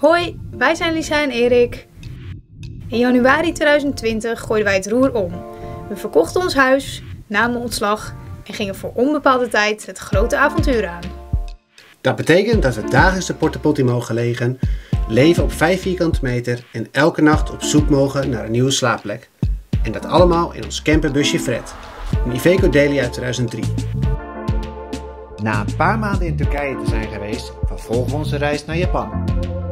Hoi, wij zijn Lisa en Erik. In januari 2020 gooiden wij het roer om. We verkochten ons huis, namen ontslag en gingen voor onbepaalde tijd het grote avontuur aan. Dat betekent dat we dagelijks de Porta Potty mogen legen, leven op 5 vierkante meter en elke nacht op zoek mogen naar een nieuwe slaapplek. En dat allemaal in ons camperbusje Fred, een Iveco Daily uit 2003. Na een paar maanden in Turkije te zijn geweest, vervolgen we onze reis naar Japan.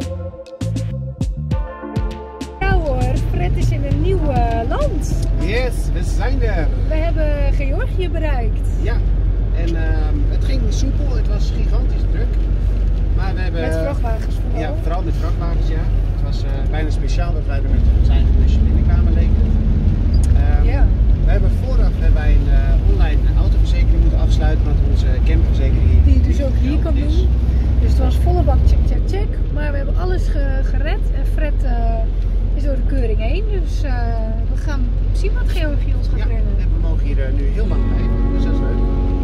Ja hoor, Fred is in een nieuw land. Yes, we zijn er! We hebben Georgië bereikt. Ja, en het ging soepel, het was gigantisch druk. Maar we hebben, Met vrachtwagens vooral. Ja, vooral met vrachtwagens, ja. Het was bijna speciaal dat wij er met ons eigen busje binnenkwamen leken. Ja. We hebben vooraf wij een online autoverzekering moeten afsluiten, want onze camperverzekering Die je dus ook hier kan doen. Dus het was volle bak check, check, check. Maar we hebben alles gered. En Fred is door de keuring heen. Dus we gaan zien wat Georgië ons gaat redden. En we mogen hier nu heel lang blijven, dus dat is leuk.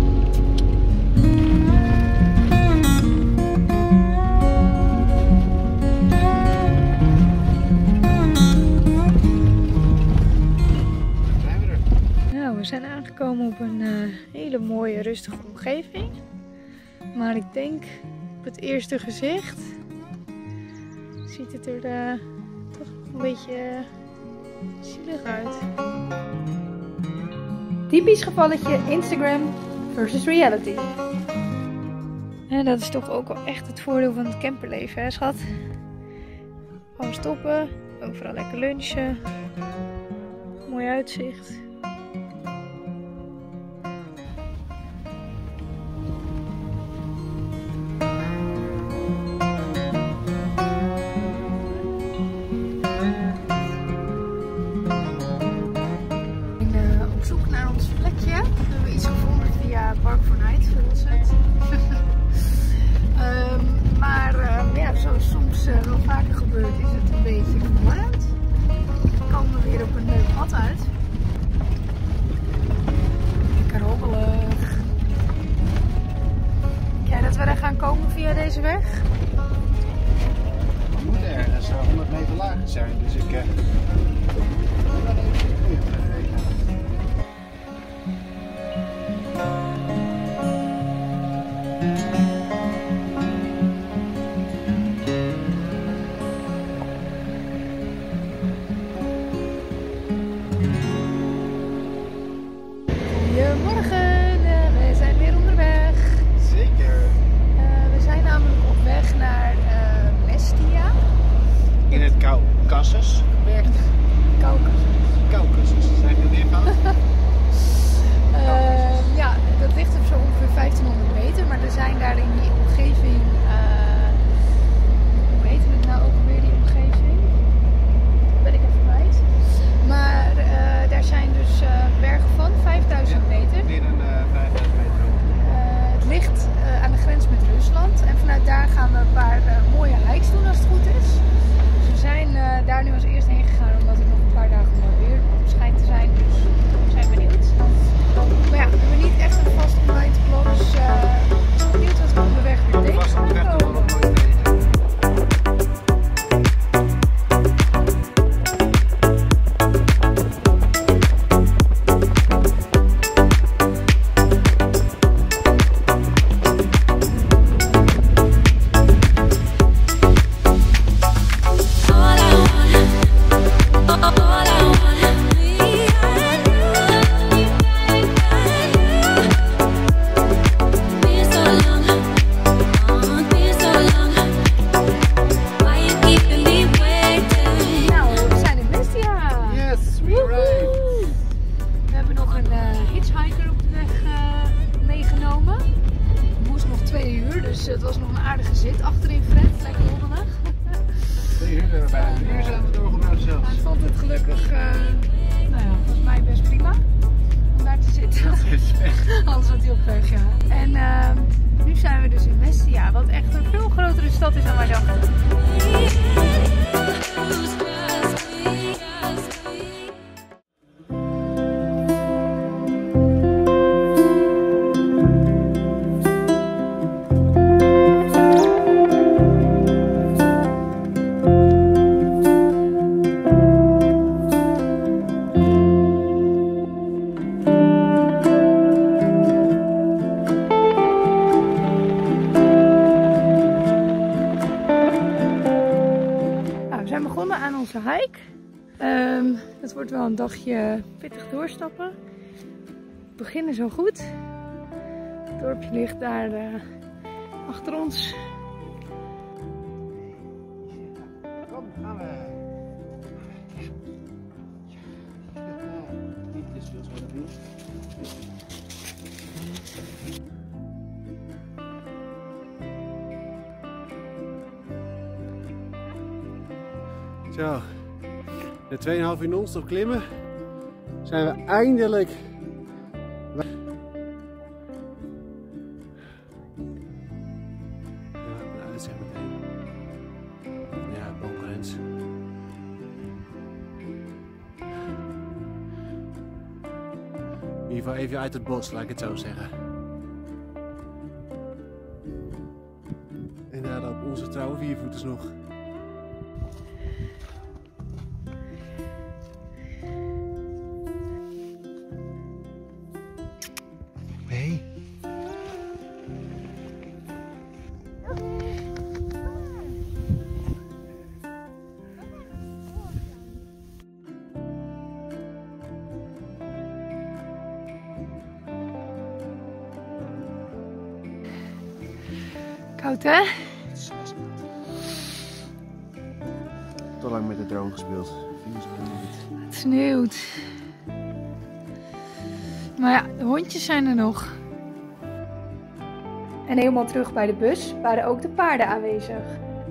We zijn aangekomen op een hele mooie rustige omgeving. Maar ik denk op het eerste gezicht ziet het er toch een beetje zielig uit. Typisch gevalletje Instagram versus reality. En dat is toch ook wel echt het voordeel van het camperleven, hè schat? Gewoon stoppen, overal lekker lunchen, mooi uitzicht. Op zoek naar ons plekje. We hebben iets gevonden via Park for Night, volgens het. Ja, zoals soms wel vaker gebeurt, is het een beetje verwarrend. Dan komen we weer op een leuk pad uit. Lekker rommelig. Denk jij dat we er gaan komen via deze weg? We moeten ergens 100 meter lager zijn, dus ik... Goedemorgen, we zijn weer onderweg. Zeker. We zijn namelijk op weg naar Mestia. In het Caucasusgebergte. Caucasus, zijn we weer fout? Ja, dat ligt op zo ongeveer 1500 meter, maar er zijn daar in die omgeving, hoe heet het nou ook alweer die omgeving? Ben ik even kwijt. Maar daar zijn dus bergen van 5000 meter. Meer dan 5000 meter. Het ligt aan de grens met Rusland en vanuit daar gaan we een paar mooie hikes doen als het goed is. Dus we zijn daar nu als eerste heen gegaan omdat er nog een paar dagen mooi weer schijnt te zijn, dus we zijn benieuwd. Maar ja, we hebben niet echt een vast online plan, dus benieuwd wat we onderweg weer tegen gaan komen. Dus het was nog een aardige zit achterin Fred, lekker rommelig. 2 uur erbij. Nu zijn we doorgebracht zelfs. Hij vond het gelukkig, nou ja, volgens mij best prima om daar te zitten. Anders had hij op weg, ja. En nu zijn we dus in Mestia, wat echt een veel grotere stad is dan wij dachten. onze hike. Het wordt wel een dagje pittig doorstappen. We beginnen zo goed. Het dorpje ligt daar achter ons. Kom, gaan we. Niet te veel zo doen. Zo, na 2,5 uur non-stop klimmen zijn we eindelijk. Ja, nou, dat zeg meteen. Ja, boomgrens. In ieder geval even uit het bos, laat ik het zo zeggen. En daar op onze trouwe viervoeters nog. Hey. Koud hè? Te lang met de drone gespeeld. Het sneeuwt. Maar ja, de hondjes zijn er nog. En helemaal terug bij de bus waren ook de paarden aanwezig.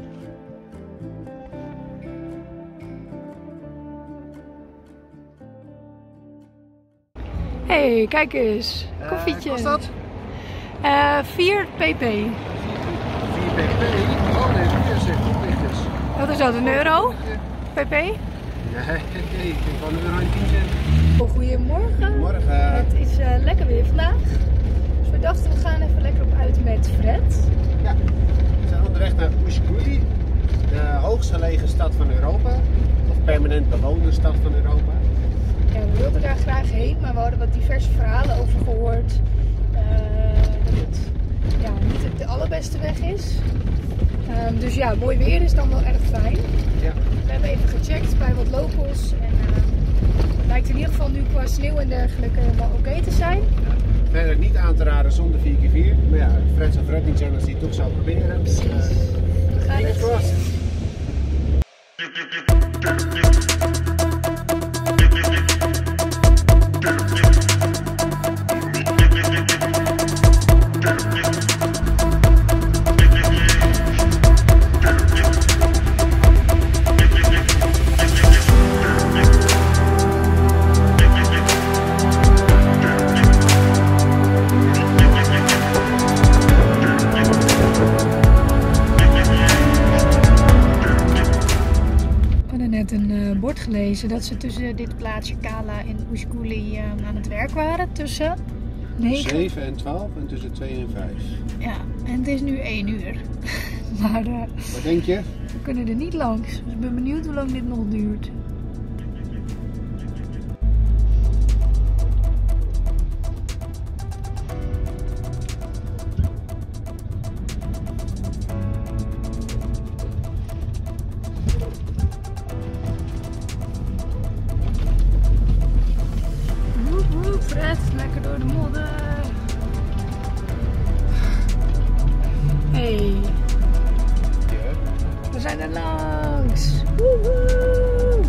Hey, kijk eens. Koffietje. Wat was dat? 4 pp. 4 pp? Oh nee, 4 zegt oplichters. Wat is dat, €1? pp? Nee, ik heb gewoon €1 en 10 cent. Oh, goedemorgen. Morgen. Het is lekker weer vandaag. Dus we dachten we gaan even lekker op uit met Fred. Ja, we zijn onderweg naar Ushguli, de hoogst gelegen stad van Europa. Of permanent bewoonde stad van Europa. Ja, we wilden daar graag heen, maar we hadden wat diverse verhalen over gehoord. Dat het niet de allerbeste weg is. Dus ja, mooi weer is dan wel erg fijn. Ja. We hebben even gecheckt bij wat locals. En het lijkt in ieder geval nu qua sneeuw en dergelijke helemaal oké te zijn. Verder niet aan te raden zonder 4x4. Maar ja, Fred zou Fred niet zijn als hij het toch zou proberen. Precies. We gaan Fingers crossed. Een bord gelezen dat ze tussen dit plaatsje Kala en Ushguli aan het werk waren. Tussen 7 en 12 en tussen 2 en 5. Ja, en het is nu 1 uur. Maar Wat denk je? we kunnen er niet langs. Dus ik ben benieuwd hoe lang dit nog duurt. Fred, lekker door de modder. Hey, we zijn er langs. Woehoe.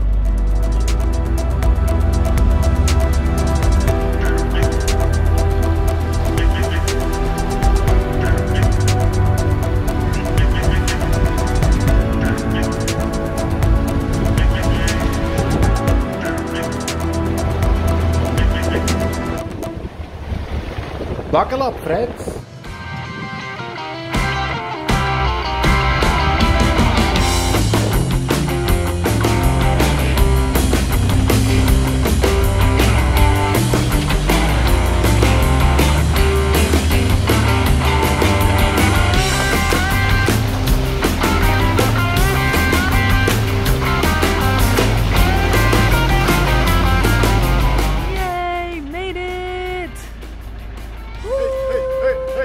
Buckle up, Fred. Yay, made it! Hey, hey, hey.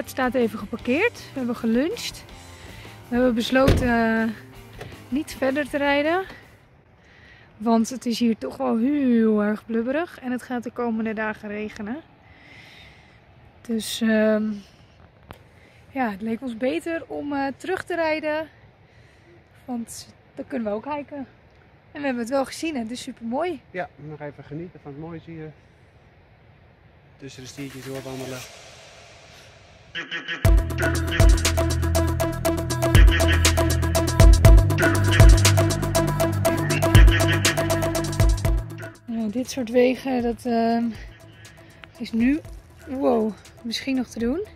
Fred staat even geparkeerd. We hebben geluncht. We hebben besloten niet verder te rijden. Want het is hier toch wel heel erg blubberig. En het gaat de komende dagen regenen. Dus ja, het leek ons beter om terug te rijden. Want dan kunnen we ook hiken. En we hebben het wel gezien, het is super mooi. Ja, nog even genieten van het mooie hier. Tussen de stiertjes door wandelen. Ja, dit soort wegen, dat is nu, wow, misschien nog te doen.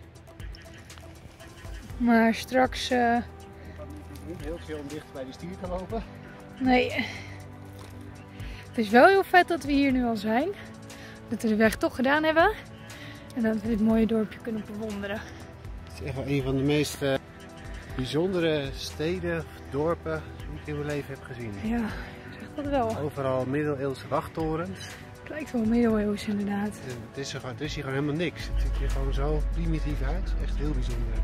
Maar straks... Niet heel veel om dicht bij die stier te lopen. Nee. Het is wel heel vet dat we hier nu al zijn. Dat we de weg toch gedaan hebben. En dat we dit mooie dorpje kunnen bewonderen. Het is echt wel een van de meest bijzondere steden of dorpen die ik in mijn leven heb gezien. Ja, dat wel. Overal middeleeuwse wachttorens. Het lijkt wel middeleeuws inderdaad. Het is hier gewoon helemaal niks. Het ziet hier gewoon zo primitief uit. Echt heel bijzonder.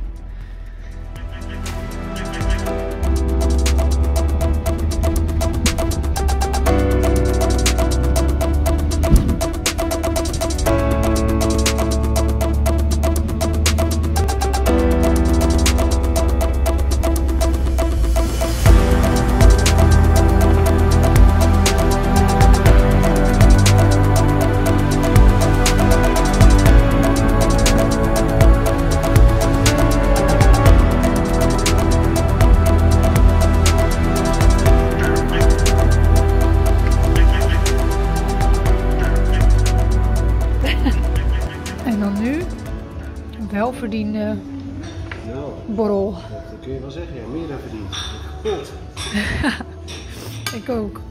Welverdiende borrel. Dat kun je wel zeggen, ja, meer dan verdiend. Kapot. Ik ook.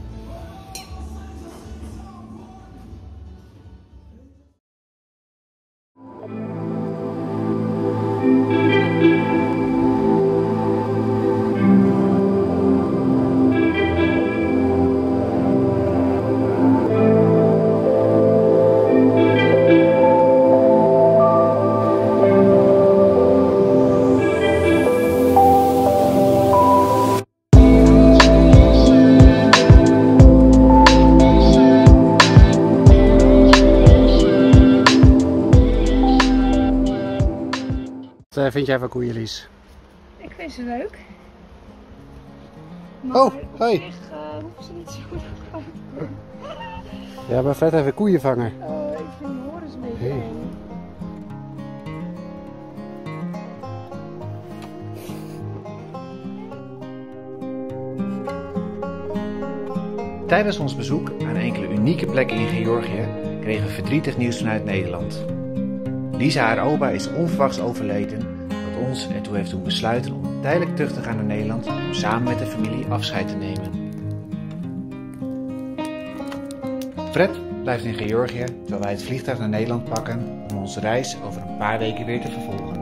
Wat vind jij van koeien, Lies? Ik vind ze leuk. Maar oh, hoi! Hoeven ze niet zo goed uit. Ja, maar Fred even koeien vangen. Ik vind die horens een beetje eng. Tijdens ons bezoek aan enkele unieke plekken in Georgië kregen we verdrietig nieuws vanuit Nederland. Lisa, haar opa, is onverwachts overleden, wat ons ertoe heeft doen besluiten om tijdelijk terug te gaan naar Nederland om samen met de familie afscheid te nemen. Fred blijft in Georgië terwijl wij het vliegtuig naar Nederland pakken om onze reis over een paar weken weer te vervolgen.